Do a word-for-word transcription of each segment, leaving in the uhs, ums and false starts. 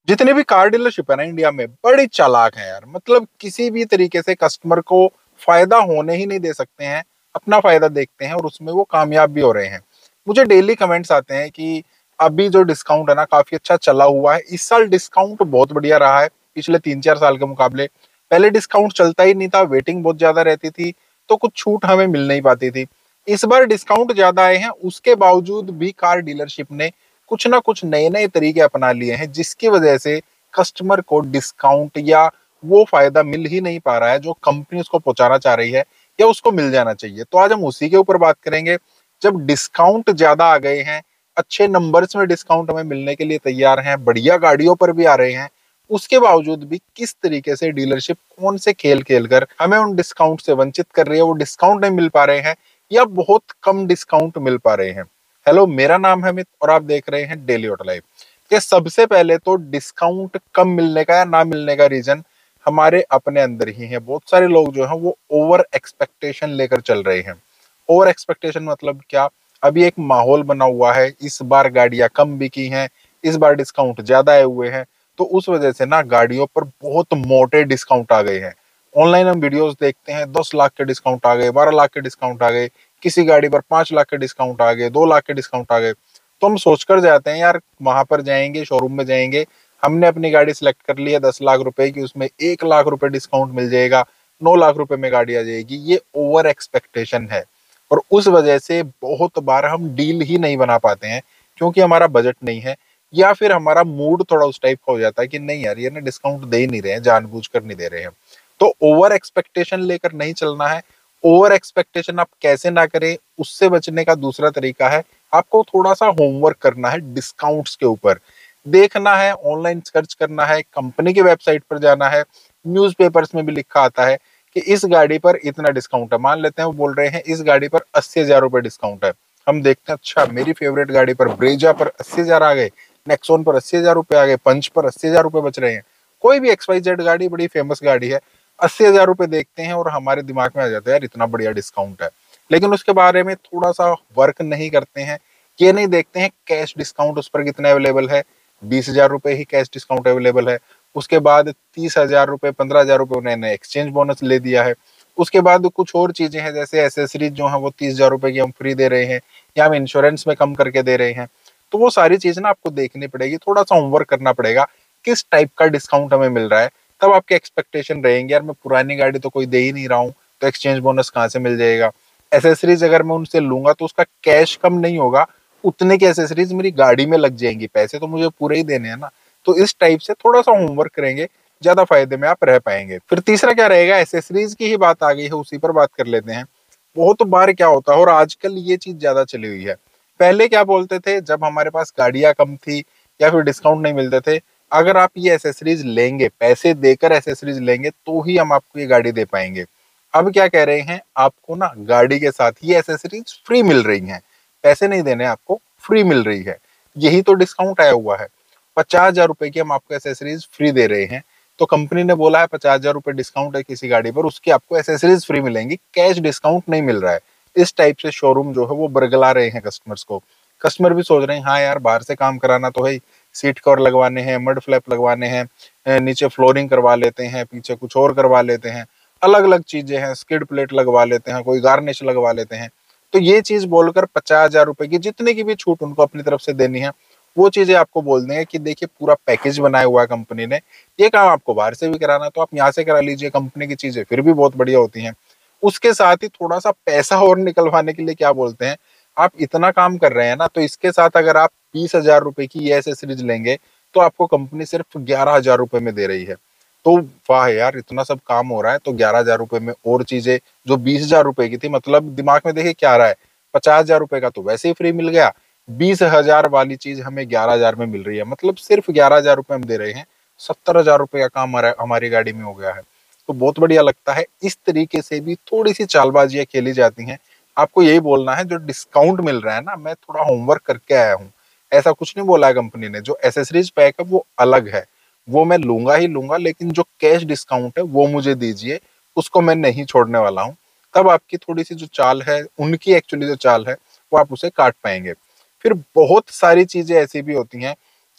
जितने भी car dealership है ना इंडिया में बड़ी चालाक है यार। मतलब किसी भी तरीके से कस्टमर को फायदा होने ही नहीं दे सकते हैं, अपना फायदा देखते हैं और उसमें वो कामयाब भी हो रहे हैं। मुझे डेली कमेंट्स आते हैं कि अभी जो डिस्काउंट है ना काफी अच्छा चला हुआ है, इस साल डिस्काउंट बहुत बढ़िया रहा है पिछले तीन चार साल के मुकाबले। पहले डिस्काउंट चलता ही नहीं था, वेटिंग बहुत ज्यादा रहती थी, तो कुछ छूट हमें मिल नहीं पाती थी। इस बार डिस्काउंट ज्यादा आए हैं, उसके बावजूद भी कार डीलरशिप ने कुछ ना कुछ नए नए तरीके अपना लिए हैं, जिसकी वजह से कस्टमर को डिस्काउंट या वो फायदा मिल ही नहीं पा रहा है जो कंपनी उसको पहुंचाना चाह रही है या उसको मिल जाना चाहिए। तो आज हम उसी के ऊपर बात करेंगे। जब डिस्काउंट ज्यादा आ गए हैं, अच्छे नंबर्स में डिस्काउंट हमें मिलने के लिए तैयार हैं, बढ़िया गाड़ियों पर भी आ रहे हैं, उसके बावजूद भी किस तरीके से डीलरशिप कौन से खेल खेल कर हमें उन डिस्काउंट से वंचित कर रही है, वो डिस्काउंट नहीं मिल पा रहे हैं या बहुत कम डिस्काउंट मिल पा रहे हैं। हेलो, मेरा नाम है अमित और आप देख रहे हैं डेली ऑटो लाइफ। कि सबसे पहले तो डिस्काउंट कम मिलने का या ना मिलने का रीजन हमारे अपने अंदर ही है। बहुत सारे लोग जो हैं वो ओवर एक्सपेक्टेशन लेकर चल रहे हैं। ओवर एक्सपेक्टेशन मतलब क्या? अभी एक माहौल बना हुआ है, इस बार गाड़ियां कम बिकी हैं, इस बार डिस्काउंट ज्यादा आए हुए हैं, तो उस वजह से ना गाड़ियों पर बहुत मोटे डिस्काउंट आ गए हैं। ऑनलाइन हम वीडियोस देखते हैं, दस लाख के डिस्काउंट आ गए, बारह लाख के डिस्काउंट आ गए, किसी गाड़ी पर पांच लाख के डिस्काउंट आ गए, दो लाख के डिस्काउंट आ गए। तो हम सोचकर जाते हैं यार, वहां पर जाएंगे, शोरूम में जाएंगे, हमने अपनी गाड़ी सिलेक्ट कर ली है दस लाख रुपए की, उसमें एक लाख रुपए डिस्काउंट मिल जाएगा, नौ लाख रुपए में गाड़ी आ जाएगी। ये ओवर एक्सपेक्टेशन है और उस वजह से बहुत बार हम डील ही नहीं बना पाते हैं, क्योंकि हमारा बजट नहीं है या फिर हमारा मूड थोड़ा उस टाइप का हो जाता है कि नहीं यार, ये ना डिस्काउंट दे ही नहीं रहे हैं, जानबूझकर नहीं दे रहे हैं। तो ओवर एक्सपेक्टेशन लेकर नहीं चलना है। ओवर एक्सपेक्टेशन आप कैसे ना करें, उससे बचने का दूसरा तरीका है, आपको थोड़ा सा होमवर्क करना है डिस्काउंट्स के ऊपर। देखना है, ऑनलाइन सर्च करना है, कंपनी की वेबसाइट पर जाना है, न्यूज़पेपर्स में भी लिखा आता है कि इस गाड़ी पर इतना डिस्काउंट है। मान लेते हैं वो बोल रहे हैं इस गाड़ी पर अस्सी हजार रुपए डिस्काउंट है। हम देखते हैं, अच्छा मेरी फेवरेट गाड़ी पर ब्रेजा पर अस्सी हजार आ गए, नेक्सॉन पर अस्सी हजार रुपए आ गए, पंच पर अस्सी हजार रुपए बच रहे हैं। कोई भी एक्स वाई जेड गाड़ी, बड़ी फेमस गाड़ी है, अस्सी हजार रुपए देखते हैं और हमारे दिमाग में आ जाता है यार इतना बढ़िया डिस्काउंट है। लेकिन उसके बारे में थोड़ा सा वर्क नहीं करते हैं, ये नहीं देखते हैं कैश डिस्काउंट उस पर कितना अवेलेबल है। बीस हजार रुपए ही कैश डिस्काउंट अवेलेबल है, उसके बाद तीस हजार रुपए, पंद्रह हजार रुपए उन्होंने एक्सचेंज बोनस ले दिया है। उसके बाद कुछ और चीजें हैं, जैसे एसेसरीज जो है वो तीस हजार रुपए की हम फ्री दे रहे हैं या हम इंश्योरेंस में कम करके दे रहे हैं। तो वो सारी चीजें ना आपको देखनी पड़ेगी, थोड़ा सा होमवर्क करना पड़ेगा किस टाइप का डिस्काउंट हमें मिल रहा है। तब आपके एक्सपेक्टेशन रहेंगे यार मैं पुरानी गाड़ी तो कोई दे ही नहीं रहा हूँ, तो एक्सचेंज बोनस कहाँ से मिल जाएगा। एसेसरीज अगर मैं उनसे लूंगा तो उसका कैश कम नहीं होगा, उतने की एसेसरीज मेरी गाड़ी में लग जाएंगी, पैसे तो मुझे पूरे ही देने हैं ना। तो इस टाइप से थोड़ा सा होमवर्क करेंगे, ज्यादा फायदे में आप रह पाएंगे। फिर तीसरा क्या रहेगा, एसेसरीज की ही बात आ गई है, उसी पर बात कर लेते हैं। बहुत बार क्या होता है और आजकल ये चीज ज्यादा चली हुई है। पहले क्या बोलते थे, जब हमारे पास गाड़ियां कम थी या फिर डिस्काउंट नहीं मिलते थे, अगर आप ये एसेसरीज लेंगे, पैसे देकर एसेसरीज लेंगे तो ही हम आपको ये गाड़ी दे पाएंगे। अब क्या कह रहे हैं, आपको ना गाड़ी के साथ ये एसेसरीज फ्री मिल रही हैं, पैसे नहीं देने, आपको फ्री मिल रही है। यही तो डिस्काउंट आया हुआ है। पचास हजार रुपए की हम आपको एसेसरीज फ्री दे रहे हैं, तो कंपनी ने बोला है पचास हजार रुपए डिस्काउंट है किसी गाड़ी पर, उसकी आपको एसेसरीज फ्री मिलेंगी, कैश डिस्काउंट नहीं मिल रहा है। इस टाइप से शोरूम जो है वो बरगला रहे हैं कस्टमर्स को। कस्टमर भी सोच रहे हैं हाँ यार, बाहर से काम कराना तो है, सीट कवर लगवाने हैं, मड फ्लैप लगवाने हैं, नीचे फ्लोरिंग करवा लेते हैं, पीछे कुछ और करवा लेते हैं, अलग अलग चीजें हैं, स्किड प्लेट लगवा लेते हैं, कोई गार्निश लगवा लेते हैं। तो ये चीज बोलकर पचास हजार रुपए की जितने की भी छूट उनको अपनी तरफ से देनी है, वो चीजें आपको बोल देंगे कि देखिए पूरा पैकेज बनाया हुआ है कंपनी ने, ये काम आपको बाहर से भी कराना है तो आप यहाँ से करा लीजिए, कंपनी की चीजें फिर भी बहुत बढ़िया होती हैं। उसके साथ ही थोड़ा सा पैसा और निकलवाने के लिए क्या बोलते हैं, आप इतना काम कर रहे हैं ना, तो इसके साथ अगर आप बीस हजार रुपए की ये एसेसरीज लेंगे तो आपको कंपनी सिर्फ ग्यारह हजार रुपए में दे रही है। तो वाह यार, इतना सब काम हो रहा है तो ग्यारह हजार रुपए में और चीजें जो बीस हजार रुपए की थी, मतलब दिमाग में देखिए क्या आ रहा है, पचास हजार रुपए का तो वैसे ही फ्री मिल गया, बीस हजार वाली चीज हमें ग्यारह हजार में मिल रही है, मतलब सिर्फ ग्यारह हजार रुपए हम दे रहे हैं, सत्तर हजार रुपए का काम हमारा हमारी गाड़ी में हो गया है। तो बहुत बढ़िया लगता है। इस तरीके से भी थोड़ी सी चालबाजियां खेली जाती हैं। आपको यही बोलना है जो डिस्काउंट मिल रहा है ना, मैं थोड़ा होमवर्क करके आया हूँ, ऐसा कुछ नहीं बोला है कंपनी ने। जो एसेसरीज पैक है वो अलग है, वो मैं लूंगा ही लूंगा, लेकिन जो कैश डिस्काउंट है वो मुझे दीजिए, उसको मैं नहीं छोड़ने वाला हूँ। तब आपकी थोड़ी सी जो चाल है, उनकी एक्चुअली जो चाल है वो आप उसे काट पाएंगे। फिर बहुत सारी चीजें ऐसी भी होती हैं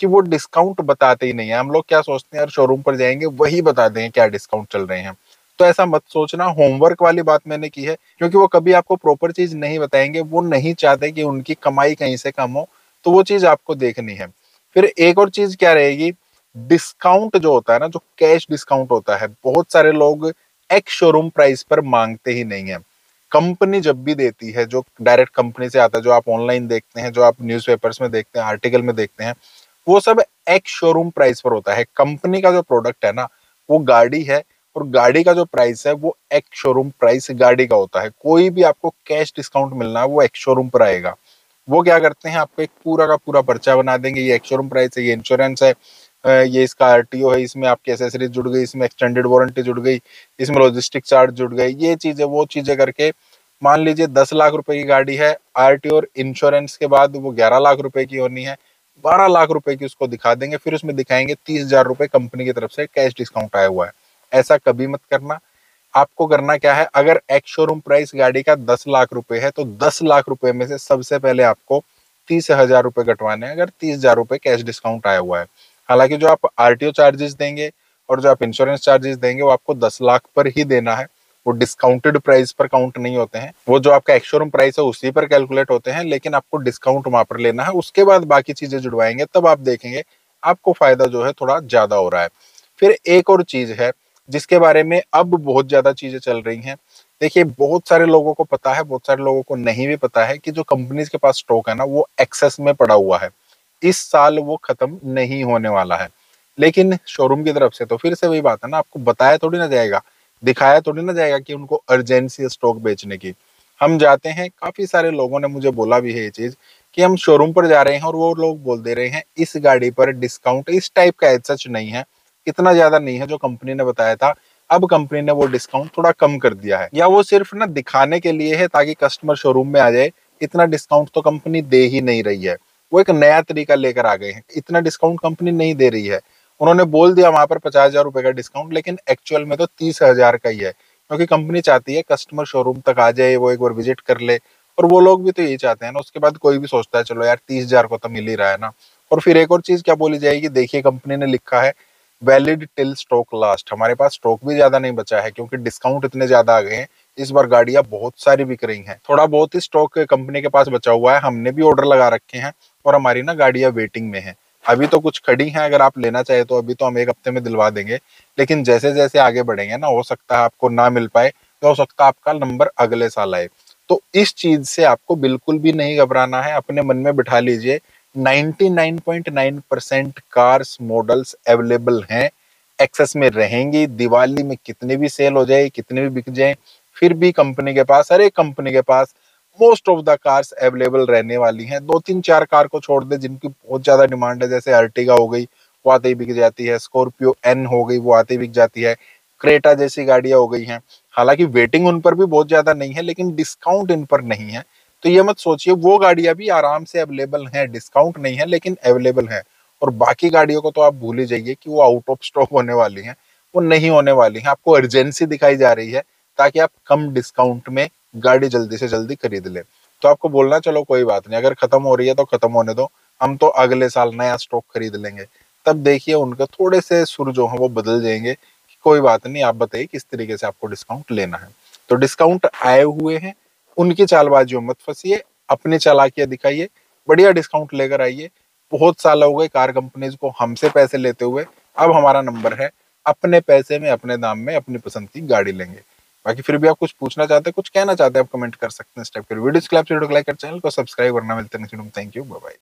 कि वो डिस्काउंट बताते ही नहीं है। हम लोग क्या सोचते हैं यार शोरूम पर जाएंगे वही बता देंगे क्या डिस्काउंट चल रहे हैं। तो ऐसा मत सोचना। होमवर्क वाली बात मैंने की है, क्योंकि वो कभी आपको प्रॉपर चीज नहीं बताएंगे। वो नहीं चाहते कि उनकी कमाई कहीं से कम हो, तो वो चीज आपको देखनी है। फिर एक और चीज क्या रहेगी, डिस्काउंट जो होता है ना, जो कैश डिस्काउंट होता है, बहुत सारे लोग एक्स शोरूम प्राइस पर मांगते ही नहीं है। कंपनी जब भी देती है, जो डायरेक्ट कंपनी से आता है, जो आप ऑनलाइन देखते हैं, जो आप न्यूज़पेपर्स में देखते हैं, आर्टिकल में देखते हैं, वो सब एक्स शोरूम प्राइस पर होता है। कंपनी का जो प्रोडक्ट है ना, वो गाड़ी है, और गाड़ी का जो प्राइस है वो एक्स शोरूम प्राइस गाड़ी का होता है। कोई भी आपको कैश डिस्काउंट मिलना है वो एक्स शोरूम पर आएगा। वो क्या करते हैं, आपको एक पूरा का पूरा पर्चा बना देंगे, ये एक्स शोरूम प्राइस है, ये इंश्योरेंस है, अ, ये इसका आरटीओ है, इसमें आपकी एसेसरीज जुड़ गई, इसमें एक्सटेंडेड वारंटी जुड़ गई, इसमें लॉजिस्टिक चार्ज जुड़ गए, ये चीजें वो चीजें करके मान लीजिए दस लाख रुपए की गाड़ी है, आरटीओ और इंश्योरेंस के बाद वो ग्यारह लाख रुपए की होनी है, बारह लाख रुपए की उसको दिखा देंगे, फिर उसमें दिखाएंगे तीस हजार रुपए कंपनी की तरफ से कैश डिस्काउंट आया हुआ है। ऐसा कभी मत करना। आपको करना क्या है, अगर एक्स शोरूम प्राइस गाड़ी का दस लाख रुपए है, तो दस लाख रुपए में से सबसे पहले आपको तीस हजार रुपए कटवाने हैं, अगर तीस हजार रुपए कैश डिस्काउंट आया हुआ है। हालांकि जो आप आरटीओ चार्जेस देंगे और जो आप इंश्योरेंस चार्जेस देंगे वो आपको दस लाख पर ही देना है। वो डिस्काउंटेड प्राइस पर काउंट नहीं होते हैं, वो जो आपका एक्स शोरूम प्राइस है उसी पर कैलकुलेट होते हैं, लेकिन आपको डिस्काउंट वहां पर लेना है। उसके बाद बाकी चीजें जुड़वाएंगे, तब आप देखेंगे आपको फायदा जो है थोड़ा ज्यादा हो रहा है। फिर एक और चीज है जिसके बारे में अब बहुत ज्यादा चीजें चल रही हैं। देखिए, बहुत सारे लोगों को पता है, बहुत सारे लोगों को नहीं भी पता है कि जो कंपनीज के पास स्टॉक है ना, वो एक्सेस में पड़ा हुआ है। इस साल वो खत्म नहीं होने वाला है। लेकिन शोरूम की तरफ से तो फिर से वही बात है ना, आपको बताया थोड़ी ना जाएगा, दिखाया थोड़ी ना जाएगा कि उनको अर्जेंसी है स्टॉक बेचने की। हम जाते हैं, काफी सारे लोगों ने मुझे बोला भी है ये चीज, कि हम शोरूम पर जा रहे हैं और वो लोग बोल दे रहे हैं इस गाड़ी पर डिस्काउंट इस टाइप का एज सच नहीं है, इतना ज्यादा नहीं है जो कंपनी ने बताया था। अब कंपनी ने वो डिस्काउंट थोड़ा कम कर दिया है, या वो सिर्फ ना दिखाने के लिए है ताकि कस्टमर शोरूम में आ जाए। इतना डिस्काउंट तो कंपनी दे ही नहीं रही है। वो एक नया तरीका लेकर आ गए हैं। इतना डिस्काउंट कंपनी नहीं दे रही है। उन्होंने बोल दिया वहां पर पचास हजार रुपए का डिस्काउंट, लेकिन एक्चुअल में तो तीस हजार का ही है, क्योंकि कंपनी चाहती है कस्टमर शोरूम तक आ जाए, वो एक बार विजिट कर ले। और वो लोग भी तो यही चाहते हैं ना। उसके बाद कोई भी सोचता है चलो यार तीस हजार को तो मिल ही रहा है ना। और फिर एक और चीज क्या बोली जाएगी, देखिए कंपनी ने लिखा है वैलिड टिल स्टॉक लास्ट। हमारे पास स्टॉक भी ज्यादा नहीं बचा है, क्योंकि डिस्काउंट इतने ज्यादा आ गए हैं। इस बार गाड़ियां बहुत सारी बिक रही हैं। थोड़ा बहुत ही स्टॉक कंपनी के पास बचा हुआ है, हमने भी ऑर्डर लगा रखे हैं, और हमारी ना गाड़ियां वेटिंग में है। अभी तो कुछ खड़ी हैं, अगर आप लेना चाहे तो अभी तो हम एक हफ्ते में दिलवा देंगे। लेकिन जैसे जैसे आगे बढ़ेंगे ना, हो सकता है आपको ना मिल पाए, तो हो सकता है आपका नंबर अगले साल आए। तो इस चीज से आपको बिल्कुल भी नहीं घबराना है। अपने मन में बिठा लीजिए, निन्यानवे पॉइंट नौ परसेंट कार्स मॉडल्स अवेलेबल हैं, एक्सेस में रहेंगी। दिवाली में कितने भी सेल हो जाए, कितने भी बिक जाए, फिर भी कंपनी के पास, हर एक कंपनी के पास most of the cars available रहने वाली हैं। दो तीन चार कार को छोड़ दे जिनकी बहुत ज्यादा डिमांड है, जैसे अर्टिगा हो गई, वो आते ही बिक जाती है। स्कॉर्पियो एन हो गई, वो आते ही बिक जाती है। क्रेटा जैसी गाड़ियां हो गई हैं। हालांकि वेटिंग उन पर भी बहुत ज्यादा नहीं है, लेकिन डिस्काउंट इन पर नहीं है। तो ये मत सोचिए, वो गाड़ियां भी आराम से अवेलेबल हैं, डिस्काउंट नहीं है लेकिन अवेलेबल है। और बाकी गाड़ियों को तो आप भूल ही जाइए कि वो आउट ऑफ स्टॉक होने वाली हैं, वो नहीं होने वाली हैं। आपको अर्जेंसी दिखाई जा रही है ताकि आप कम डिस्काउंट में गाड़ी जल्दी से जल्दी खरीद लें। तो आपको बोलना चलो कोई बात नहीं, अगर खत्म हो रही है तो खत्म होने दो, हम तो अगले साल नया स्टॉक खरीद लेंगे। तब देखिए उनके थोड़े से सुर जो है वो बदल जाएंगे कि कोई बात नहीं, आप बताइए किस तरीके से आपको डिस्काउंट लेना है। तो डिस्काउंट आए हुए हैं, उनकी चालबाजियों मत फंसिए, अपनी चालाकियां दिखाइए, बढ़िया डिस्काउंट लेकर आइए। बहुत साल हो गए कार कंपनीज को हमसे पैसे लेते हुए, अब हमारा नंबर है, अपने पैसे में अपने दाम में अपनी पसंद की गाड़ी लेंगे। बाकी फिर भी आप कुछ पूछना चाहते हैं, कुछ कहना चाहते हैं, आप कमेंट कर सकते हैं। इस टाइप के वीडियोस के लिए आप वीडियो को लाइक कर चैनल को सब्सक्राइब करना। मिलते हैं नेक्स्ट वीडियो में। Thank you, bye bye.